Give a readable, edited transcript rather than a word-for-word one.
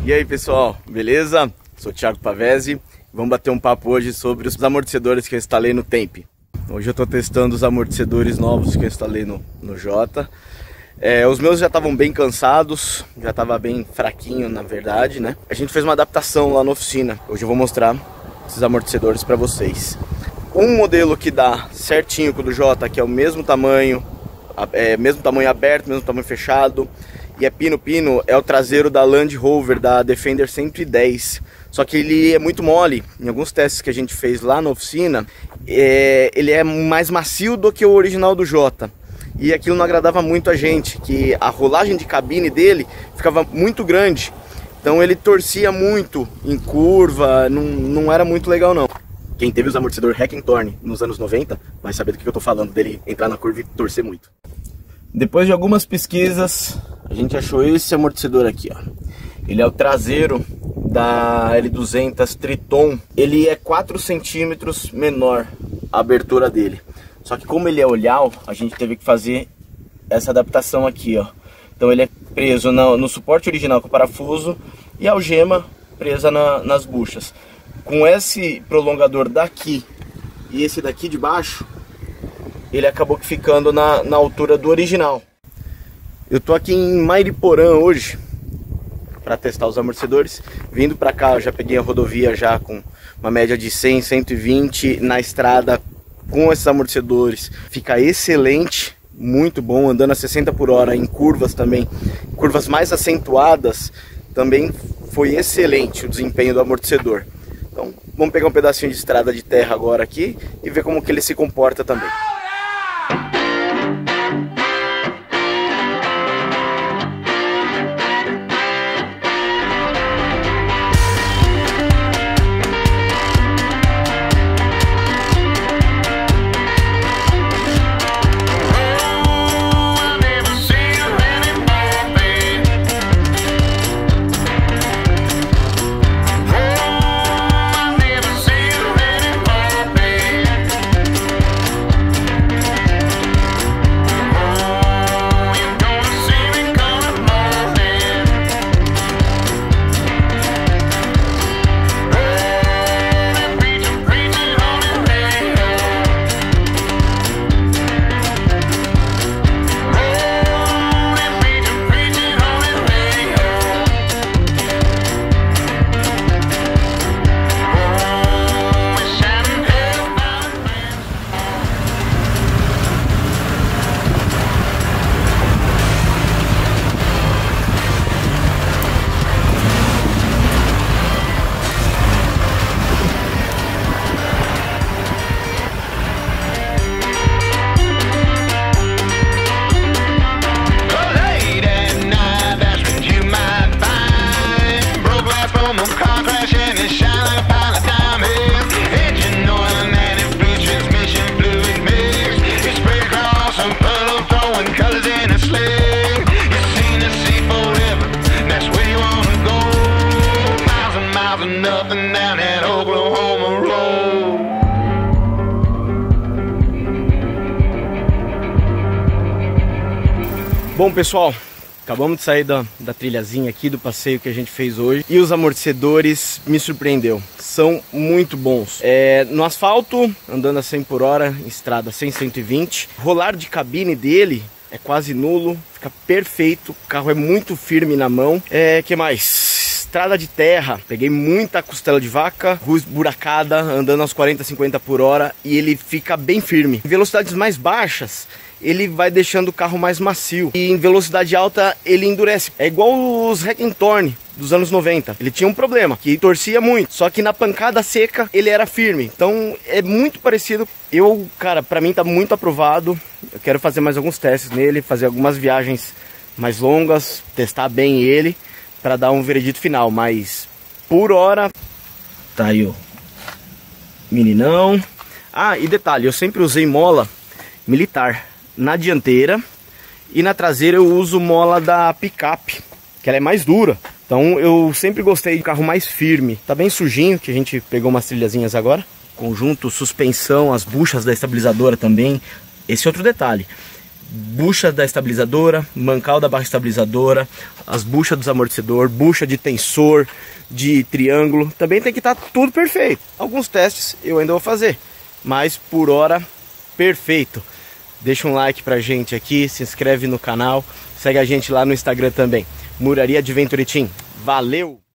E aí pessoal, beleza? Sou o Thiago Pavese. Vamos bater um papo hoje sobre os amortecedores que eu instalei no Temp. Hoje eu estou testando os amortecedores novos que eu instalei no Jota. Os meus já estavam bem cansados, já estava bem fraquinho na verdade, né? A gente fez uma adaptação lá na oficina. Hoje eu vou mostrar esses amortecedores para vocês. Um modelo que dá certinho com o do Jota, que é o mesmo tamanho aberto, mesmo tamanho fechado, e é pino-pino, é o traseiro da Land Rover, da Defender 110. Só que ele é muito mole. Em alguns testes que a gente fez lá na oficina, ele é mais macio do que o original do Jota. E aquilo não agradava muito a gente, que a rolagem de cabine dele ficava muito grande. Então ele torcia muito em curva, não era muito legal não. Quem teve os amortecedor Hackenthorn nos anos 90 vai saber do que eu tô falando, dele entrar na curva e torcer muito. Depois de algumas pesquisas, a gente achou esse amortecedor aqui, ó. Ele é o traseiro da L200 Triton. Ele é 4 centímetros menor a abertura dele. Só que como ele é olhal, a gente teve que fazer essa adaptação aqui, ó. Então ele é preso no suporte original com o parafuso e a algema presa nas buchas. Com esse prolongador daqui e esse daqui de baixo, ele acabou ficando na altura do original. Eu tô aqui em Mairiporã hoje para testar os amortecedores. Vindo para cá, eu já peguei a rodovia já com uma média de 100, 120 na estrada com esses amortecedores. Fica excelente, muito bom, andando a 60 por hora em curvas também, curvas mais acentuadas, também foi excelente o desempenho do amortecedor. Então vamos pegar um pedacinho de estrada de terra agora aqui e ver como que ele se comporta também. Bom pessoal, acabamos de sair da trilhazinha aqui, do passeio que a gente fez hoje. E os amortecedores me surpreendeu, são muito bons. No asfalto, andando a 100 por hora, em estrada 100, 120. Rolar de cabine dele é quase nulo, fica perfeito. O carro é muito firme na mão. Que mais? Estrada de terra, peguei muita costela de vaca, rua esburacada, andando aos 40, 50 por hora. E ele fica bem firme. Em velocidades mais baixas, ele vai deixando o carro mais macio. E em velocidade alta ele endurece. É igual os Hackenthorn dos anos 90. Ele tinha um problema, que torcia muito. Só que na pancada seca ele era firme. Então é muito parecido. Cara, pra mim tá muito aprovado. Eu quero fazer mais alguns testes nele, fazer algumas viagens mais longas, testar bem ele, pra dar um veredito final. Mas por hora, tá aí o meninão. Ah, e detalhe, eu sempre usei mola militar na dianteira e na traseira eu uso mola da picape, que ela é mais dura. Então eu sempre gostei de carro mais firme. Tá bem sujinho, que a gente pegou umas trilhazinhas agora. Conjunto, suspensão, as buchas da estabilizadora também. Esse é outro detalhe. bucha da estabilizadora, mancal da barra estabilizadora, as buchas dos amortecedores, bucha de tensor, de triângulo, também tem que estar tudo perfeito. Alguns testes eu ainda vou fazer, mas por hora, perfeito. Deixa um like pra gente aqui, se inscreve no canal, segue a gente lá no Instagram também, Muraria de Venturetim. Valeu!